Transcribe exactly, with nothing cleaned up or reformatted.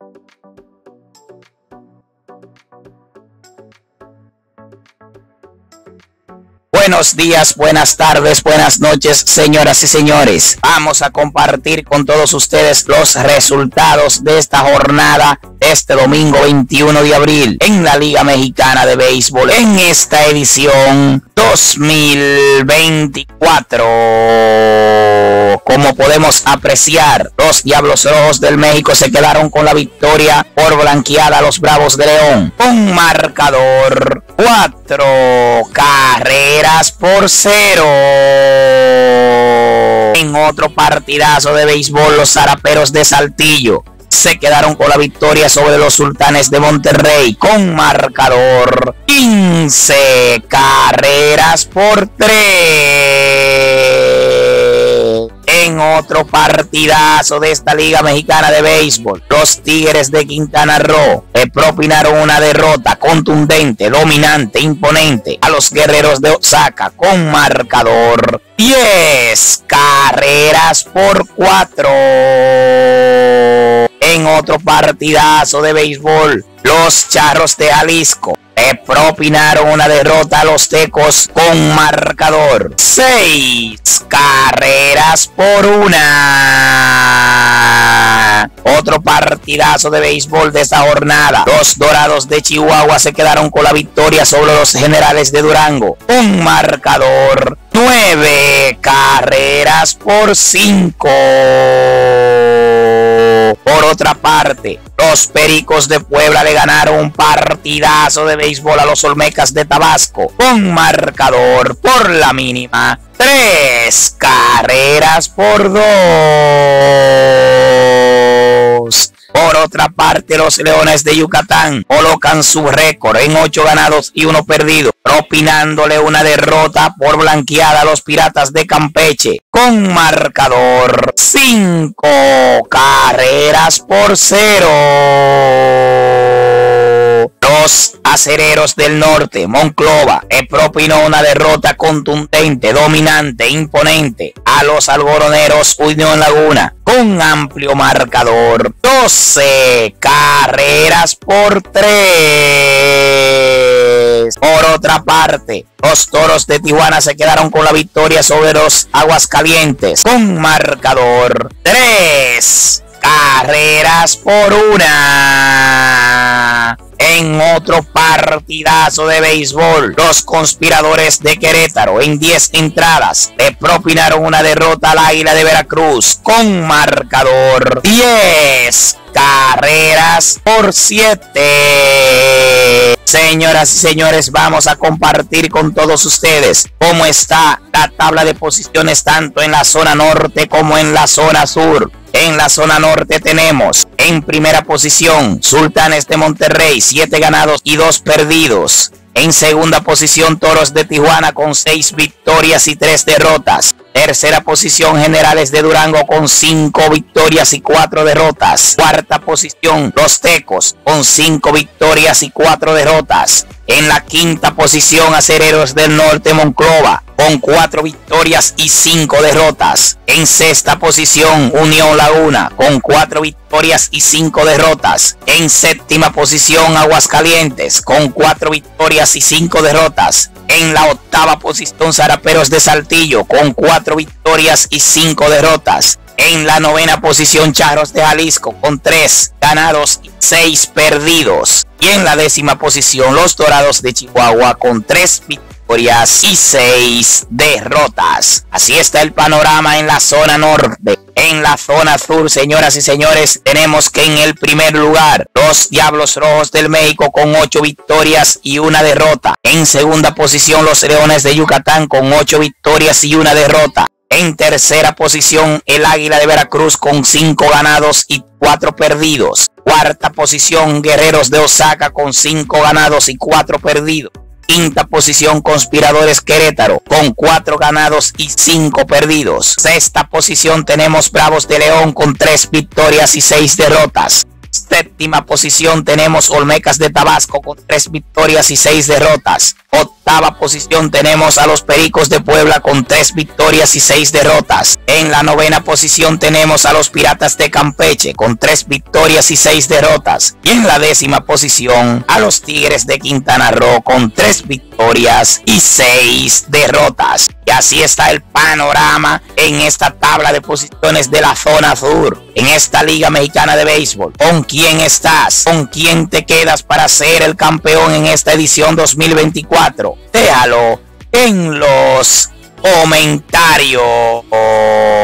Buenos días, buenas tardes, buenas noches, señoras y señores. Vamos a compartir con todos ustedes los resultados de esta jornada de este domingo veintiuno de abril en la Liga Mexicana de Béisbol en esta edición dos mil veinticuatro. Como podemos apreciar, los Diablos Rojos del México se quedaron con la victoria por blanqueada a los Bravos de León con marcador cuatro carreras por cero. En otro partidazo de béisbol, los Zaraperos de Saltillo se quedaron con la victoria sobre los Sultanes de Monterrey con marcador quince carreras por tres. En otro partidazo de esta Liga Mexicana de Béisbol, los Tigres de Quintana Roo le propinaron una derrota contundente, dominante, imponente a los Guerreros de Osaka con marcador diez carreras por cuatro. En otro partidazo de béisbol, los Charros de Jalisco le propinaron una derrota a los Tecos con marcador seis carreras por una. Otro partidazo de béisbol de esta jornada, los Dorados de Chihuahua se quedaron con la victoria sobre los Generales de Durango con marcador nueve carreras por cinco. Por otra parte, los Pericos de Puebla le ganaron un partidazo de béisbol a los Olmecas de Tabasco con marcador por la mínima tres carreras por dos. Por otra parte, los Leones de Yucatán colocan su récord en ocho ganados y uno perdido, propinándole una derrota por blanqueada a los Piratas de Campeche con marcador cinco carreras por cero. Los Acereros del Norte, Monclova, le propinó una derrota contundente, dominante, imponente a los Algodoneros Unión Laguna con amplio marcador doce carreras por tres. Por otra parte, los Toros de Tijuana se quedaron con la victoria sobre los Aguascalientes con marcador tres carreras por una. En otro partidazo de béisbol, los Conspiradores de Querétaro en diez entradas le propinaron una derrota al Águila de Veracruz con marcador diez carreras por siete. Señoras y señores, vamos a compartir con todos ustedes cómo está la tabla de posiciones tanto en la zona norte como en la zona sur. En la zona norte tenemos en primera posición Sultanes de Monterrey, siete ganados y dos perdidos. En segunda posición Toros de Tijuana con seis victorias y tres derrotas. Tercera posición Generales de Durango con cinco victorias y cuatro derrotas. Cuarta posición Los Tecos con cinco victorias y cuatro derrotas. En la quinta posición Acereros del Norte Monclova con cuatro victorias y cinco derrotas. En sexta posición Unión Laguna con cuatro victorias y cinco derrotas. En séptima posición Aguascalientes con cuatro victorias y cinco derrotas. En la octava posición Zaraperos de Saltillo con cuatro victorias y cinco derrotas. En la novena posición Charros de Jalisco con tres ganados y seis perdidos. Y en la décima posición los Dorados de Chihuahua con tres victorias y seis derrotas. Así está el panorama en la zona norte. En la zona sur, señoras y señores, tenemos que en el primer lugar los Diablos Rojos del México con ocho victorias y una derrota. En segunda posición los Leones de Yucatán con ocho victorias y una derrota. En tercera posición el Águila de Veracruz con cinco ganados y cuatro perdidos. Cuarta posición Guerreros de Osaka con cinco ganados y cuatro perdidos. Quinta posición Conspiradores Querétaro con cuatro ganados y cinco perdidos. Sexta posición tenemos Bravos de León con tres victorias y seis derrotas. Séptima posición tenemos Olmecas de Tabasco con tres victorias y seis derrotas. Octava posición tenemos a los Pericos de Puebla con tres victorias y seis derrotas. En la novena posición tenemos a los Piratas de Campeche con tres victorias y seis derrotas. Y en la décima posición a los Tigres de Quintana Roo con tres victorias y seis derrotas. Y así está el panorama en esta tabla de posiciones de la zona sur, en esta Liga Mexicana de Béisbol. ¿Con quién estás? ¿Con quién te quedas para ser el campeón en esta edición dos mil veinticuatro? Déjalo en los comentarios.